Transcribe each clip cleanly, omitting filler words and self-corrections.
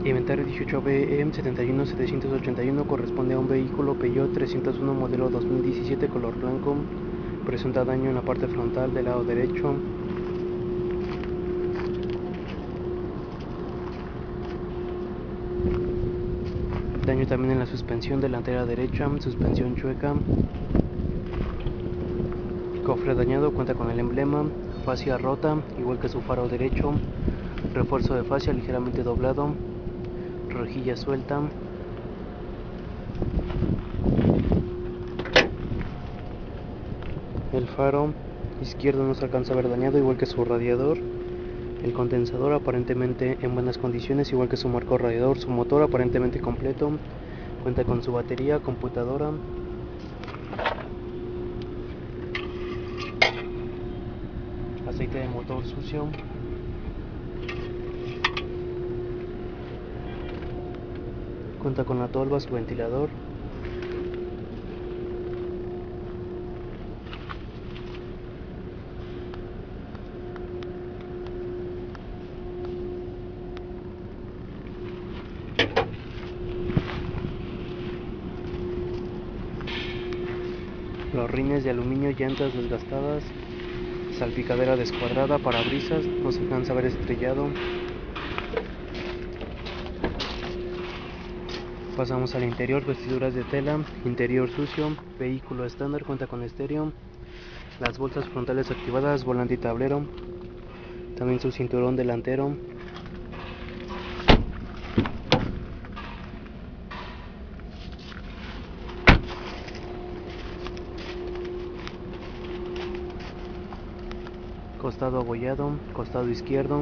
Inventario 18BM 71781 corresponde a un vehículo Peugeot 301 modelo 2017 color blanco. Presenta daño en la parte frontal del lado derecho. Daño también en la suspensión delantera derecha, suspensión chueca. Cofre dañado, cuenta con el emblema. Fascia rota, igual que su faro derecho. Refuerzo de fascia ligeramente doblado. Rejilla suelta. El faro izquierdo no se alcanza a ver dañado, igual que su radiador. El condensador aparentemente en buenas condiciones, igual que su marco radiador. Su motor aparentemente completo. Cuenta con su batería, computadora. Aceite de motor sucio. Cuenta con la tolva, su ventilador. Los rines de aluminio, llantas desgastadas, salpicadera descuadrada, parabrisas, no se alcanza a ver estrellado. Pasamos al interior, vestiduras de tela, interior sucio, vehículo estándar, cuenta con estéreo, las bolsas frontales activadas, volante y tablero, también su cinturón delantero. Costado abollado, costado izquierdo.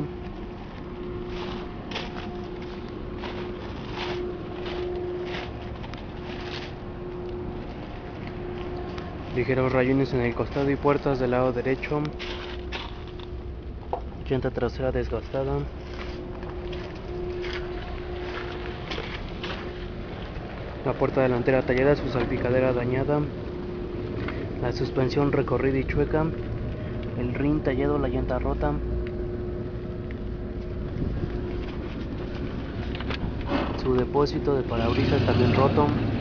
Ligeros rayones en el costado y puertas del lado derecho. Llanta trasera desgastada. La puerta delantera tallada, su salpicadera dañada. La suspensión recorrida y chueca. El rin tallado, la llanta rota. Su depósito de parabrisas también roto.